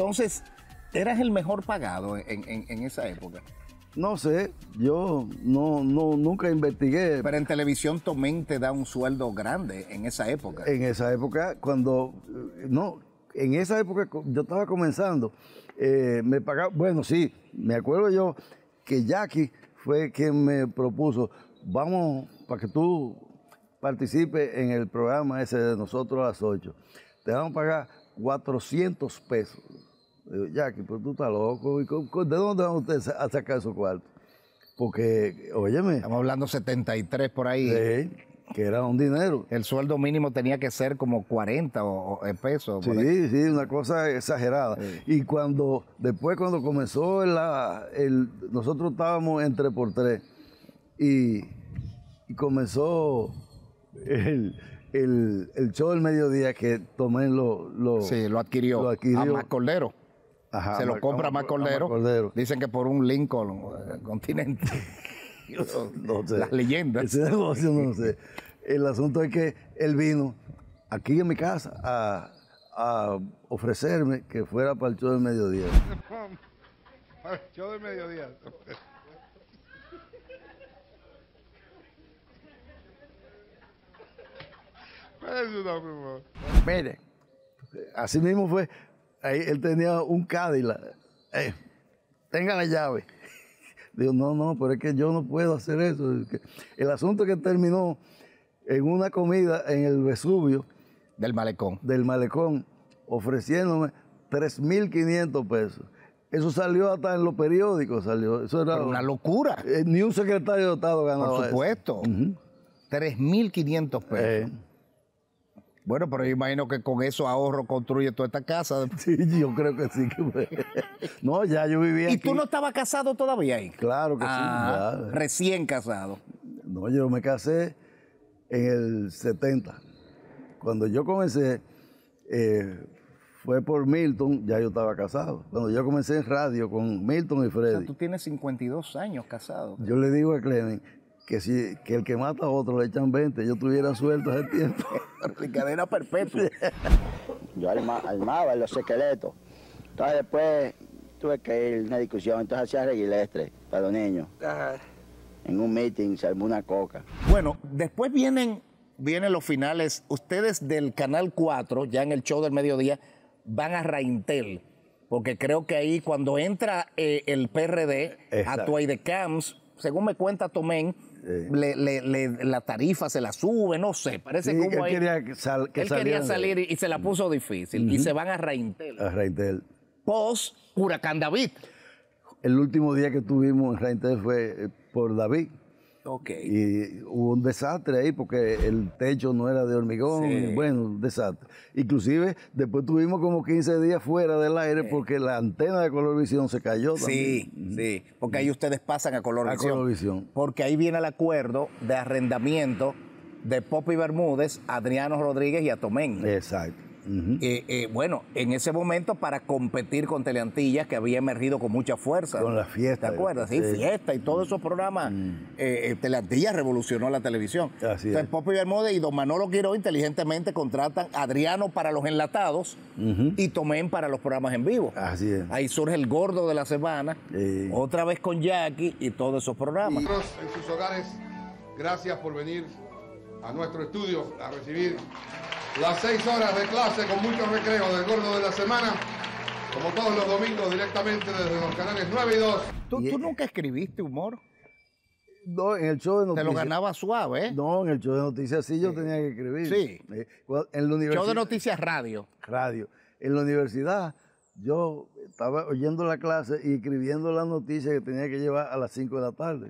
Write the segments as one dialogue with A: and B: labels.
A: Entonces, ¿eras el mejor pagado en esa época?
B: No sé, yo nunca investigué.
A: Pero en televisión Tomén te da un sueldo grande en esa época.
B: En esa época, en esa época yo estaba comenzando, me pagaba, bueno, sí, me acuerdo yo que Jackie fue quien me propuso, vamos, para que tú participes en el programa ese de nosotros a las 8, te vamos a pagar 400 pesos. Digo, Jackie, pero tú estás loco, ¿de dónde van ustedes a sacar esos cuartos? Porque, óyeme.
A: Estamos hablando 73 por ahí.
B: Sí, que era un dinero.
A: El sueldo mínimo tenía que ser como 40 pesos.
B: Sí, sí, una cosa exagerada.
A: Sí.
B: Y después cuando comenzó nosotros estábamos en 3x3 y comenzó el show del mediodía que Tomé
A: sí, lo adquirió. A Más Cordero.
B: Ajá,
A: se lo compra Más Cordero. Dicen que por un Lincoln Continente.
B: No sé.
A: Las leyendas.
B: Ese negocio no sé. El asunto es que él vino aquí en mi casa a ofrecerme que fuera para el show del mediodía.
C: Para el show del mediodía.
B: Mire, así mismo fue. Ahí él tenía un Cadillac. Tenga la llave. Digo, no, pero es que yo no puedo hacer eso. El asunto es que terminó en una comida en el Vesubio.
A: Del
B: malecón, ofreciéndome 3.500 pesos. Eso salió hasta en los periódicos, Eso era
A: una locura.
B: Ni un secretario de Estado ganaba.
A: Por supuesto. Eso. 3.500 pesos. Bueno, pero yo imagino que con esos ahorros construye toda esta casa.
B: Sí, yo creo que sí. No, ya yo vivía aquí.
A: ¿Y tú no estabas casado todavía ahí?
B: Claro que sí. Ya.
A: Recién casado.
B: No, yo me casé en el 70. Cuando yo comencé, fue por Milton, ya yo estaba casado. Cuando yo comencé en radio con Milton y Freddy.
A: O sea, tú tienes 52 años casado.
B: Yo le digo a Clemen que el que mata a otro le echan 20, yo tuviera suelto hace tiempo.
A: Cadena perpetua.
D: Yo armaba los esqueletos. Entonces después tuve que ir a una discusión, entonces hacía reguilestre para los niños. Ajá. En un meeting se armó una coca.
A: Bueno, después vienen los finales. Ustedes del Canal 4, ya en el show del mediodía, van a Raintel. Porque creo que ahí cuando entra el PRD, a Tuay de Camps, según me cuenta Tomén, la tarifa se la sube, no sé, parece
B: sí,
A: como
B: él
A: ahí. Quería salir y se la puso difícil. Y se van a Raintel.
B: A Raintel.
A: Post Huracán David.
B: El último día que tuvimos en Raintel fue por David.
A: Ok.
B: Y hubo un desastre ahí porque el techo no era de hormigón.
A: Sí.
B: Bueno, un desastre. Inclusive después tuvimos como 15 días fuera del aire porque la antena de Colorvisión se cayó también.
A: Sí, porque ahí ustedes pasan a Colorvisión.
B: A Colorvisión.
A: Porque ahí viene el acuerdo de arrendamiento de Popi Bermúdez, a Adriano Rodríguez y a Tomén.
B: Exacto.
A: Bueno, en ese momento para competir con Teleantillas, que había emergido con mucha fuerza.
B: Con la fiesta.
A: ¿Te acuerdas? Sí, fiesta y todos esos programas. Teleantillas revolucionó la televisión.
B: Así
A: Entonces,
B: es.
A: Popi Bermúdez y don Manolo Quiró inteligentemente contratan a Adriano para los enlatados y Tomén para los programas en vivo.
B: Así es.
A: Ahí surge el Gordo de la Semana, otra vez con Jackie y todos esos programas.
C: En sus hogares, gracias por venir a nuestro estudio a recibir las 6 horas de clase con mucho recreo del Gordo de la Semana, como todos los domingos directamente desde los canales 9 y 2.
A: ¿Tú nunca escribiste humor?
B: No, en el show de noticias.
A: Te lo ganaba suave, ¿eh?
B: No, en el show de noticias sí yo tenía que escribir.
A: Sí.
B: En la universidad.
A: Show de noticias radio.
B: Radio. En la universidad yo estaba oyendo la clase y escribiendo las noticias que tenía que llevar a las 5 de la tarde.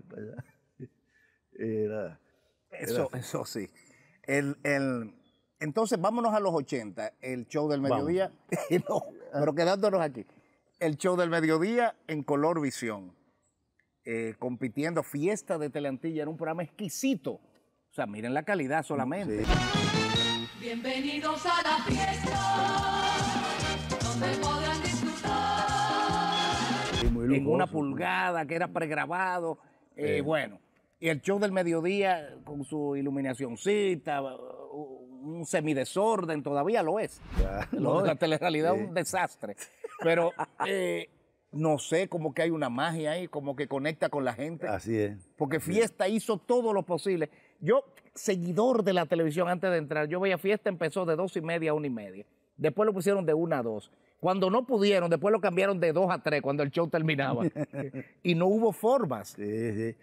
A: Eso sí. Entonces, vámonos a los 80, el show del mediodía. Pero quedándonos aquí. El show del mediodía en Colorvisión. Compitiendo, Fiesta de Teleantilla, era un programa exquisito. O sea, miren la calidad solamente.
B: Sí.
E: Bienvenidos a la fiesta, donde podrán disfrutar.
B: Sí, muy
A: En una
B: lujoso.
A: pulgada, que era pregrabado. Bueno, y el show del mediodía con su iluminacioncita, un semidesorden, todavía lo es.
B: Ya,
A: Lo de la telerrealidad es
B: sí.
A: un desastre. Pero no sé, como que hay una magia ahí, como que conecta con la gente.
B: Así es.
A: Porque Fiesta hizo todo lo posible. Yo, seguidor de la televisión antes de entrar, yo veía Fiesta empezó de 2:30 a 1:30. Después lo pusieron de 1 a 2. Cuando no pudieron, después lo cambiaron de 2 a 3 cuando el show terminaba. Y no hubo formas.
B: Sí, sí.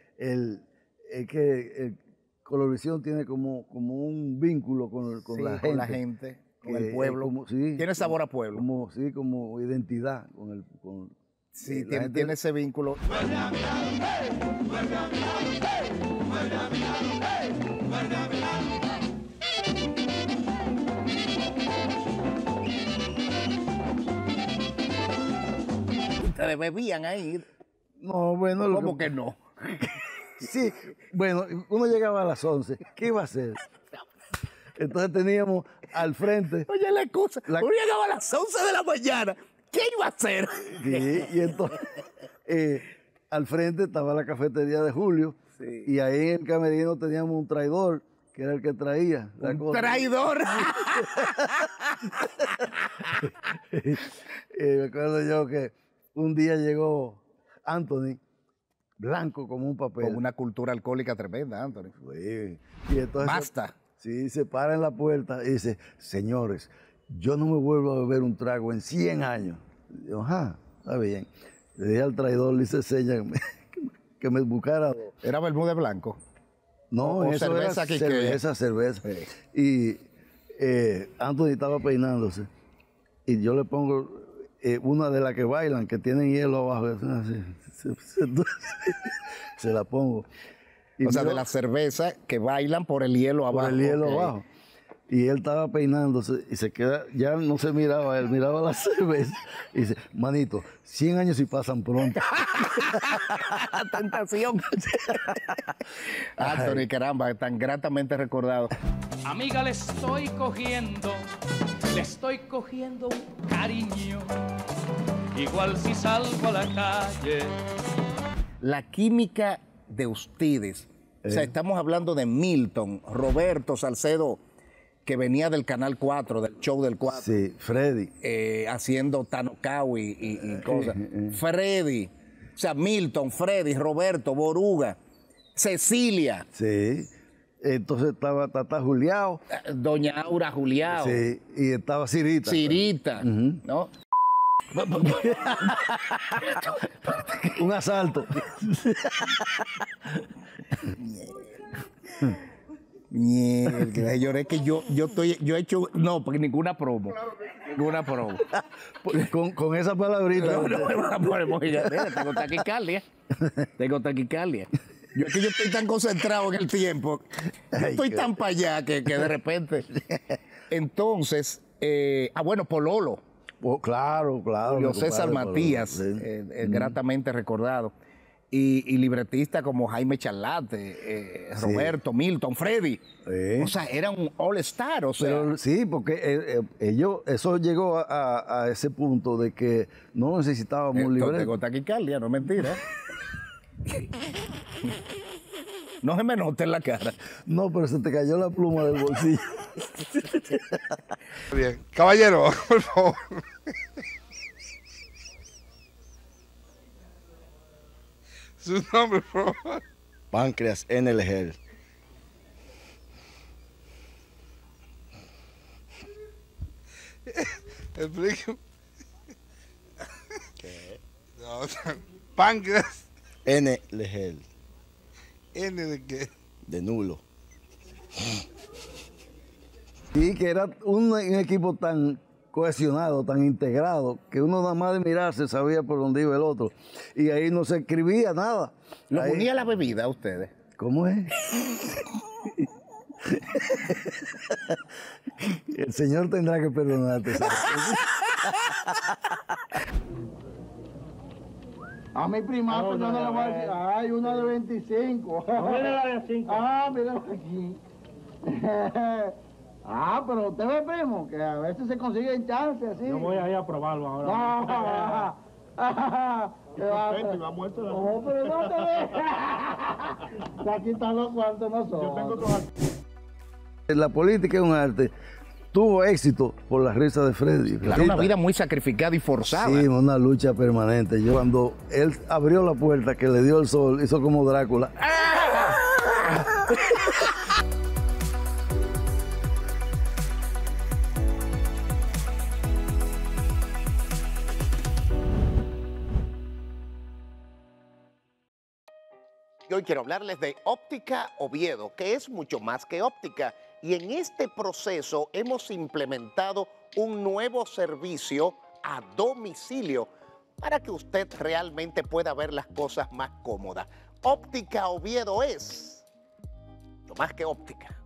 B: Colorvisión tiene como un vínculo con
A: Sí,
B: la gente.
A: con la gente, con el pueblo.
B: Sí,
A: Tiene sabor a pueblo.
B: Como identidad
A: Sí,
B: la gente-
A: tiene ese vínculo. Ustedes bebían ahí.
B: No, bueno,
A: ¿Cómo que no?
B: Sí, bueno, uno llegaba a las 11, ¿qué iba a hacer? Entonces teníamos al frente,
A: Oye, la excusa.
B: La-
A: Uno llegaba a las 11 de la mañana. ¿Qué iba a hacer?
B: sí, y entonces al frente estaba la cafetería de Julio,
A: Sí.
B: y ahí en el camerino teníamos un traidor, que era el que traía la cosa.
A: Traidor.
B: Me acuerdo yo que un día llegó Anthony, blanco como un papel.
A: Con una cultura alcohólica tremenda, Anthony.
B: Sí. Y entonces,
A: Basta.
B: Sí, se para en la puerta y dice, señores, yo no me vuelvo a beber un trago en 100 años. Y yo, ajá, está bien. Le dije al traidor, le hice señas que me buscara dos.
A: Era Bermúdez Blanco.
B: No,
A: O
B: eso
A: cerveza
B: era
A: Quique.
B: cerveza.
A: Sí.
B: Y Anthony estaba peinándose. Y yo le pongo una de las que bailan, que tienen hielo abajo. Así, se la pongo. Y
A: O sea,
B: miró
A: de la cerveza que bailan por el hielo abajo.
B: por el hielo
A: ok.
B: abajo. Y él estaba peinándose y se queda, ya no se miraba él, miraba la cerveza y dice, manito, 100 años y pasan pronto.
A: Tentación. Anthony, caramba, tan gratamente recordado.
F: Amiga, le estoy cogiendo un cariño. Igual si salgo a la calle.
A: La química de ustedes. O sea, estamos hablando de Milton, Roberto Salcedo, que venía del Canal 4, del show del 4.
B: Sí, Freddy.
A: Haciendo Tanocawi y cosas. Freddy, o sea, Milton, Freddy, Roberto, Boruga, Cecilia,
B: Sí. Entonces estaba Tata Juliao.
A: Doña Aura Juliao,
B: Sí. Y estaba Cirita.
A: Cirita, ¿no?
B: Un asalto.
A: Mierda, lloré que yo he hecho, no, porque ninguna promo. Ninguna promo.
B: con esa palabrita.
A: No, mira, tengo taquicardia. Tengo taquicardia. Yo es que yo estoy tan concentrado en el tiempo. Yo estoy tan para allá que de repente. Entonces, bueno, Pololo,
B: Oh, claro.
A: Julio
B: mi
A: César
B: compadre,
A: Matías,
B: sí.
A: gratamente recordado. Y libretistas como Jaime Charlate, Roberto, Milton, Freddy.
B: Sí.
A: O sea, era un all-star, o sea.
B: Pero sí, porque eso llegó a ese punto de que no necesitábamos un libreto.
A: Tengo taquicardia, no es mentira. No se me note en la cara.
B: No, pero se te cayó la pluma del bolsillo.
C: Bien. Caballero, por favor. Su nombre, por favor.
D: Páncreas N. Legel.
C: Explique. ¿Qué? No, páncreas.
D: N. Legel.
C: N de qué.
D: De nulo.
B: Sí, que era un equipo tan cohesionado, tan integrado, que uno nada más de mirarse sabía por dónde iba el otro. Y ahí no se escribía nada.
A: Los
B: Ahí-
A: unía la bebida a ustedes.
B: ¿Cómo es? El Señor tendrá que perdonarte. ¿Sabes?
G: A mi prima, pues yo no le voy a decir. Ay, una de 25.
H: Mira la de 5.
G: Ah, míralo aquí. Ah, pero usted ve, primo, que a veces se consiguen chances así.
H: Yo voy a ir a probarlo ahora.
G: ¿Qué va a hacer?
H: Perfecto, y va muerto la
G: No, pero no te ve. Aquí están los cuantos nosotros.
H: Yo tengo otros
B: La política es un arte tuvo éxito por la risa de Freddy.
A: Claro, una vida muy sacrificada y forzada.
B: Sí, una lucha permanente. Yo cuando él abrió la puerta que le dio el sol, hizo como Drácula.
A: Y hoy quiero hablarles de Óptica Oviedo, que es mucho más que óptica. Y en este proceso hemos implementado un nuevo servicio a domicilio para que usted realmente pueda ver las cosas más cómodas. Óptica Oviedo es mucho más que óptica.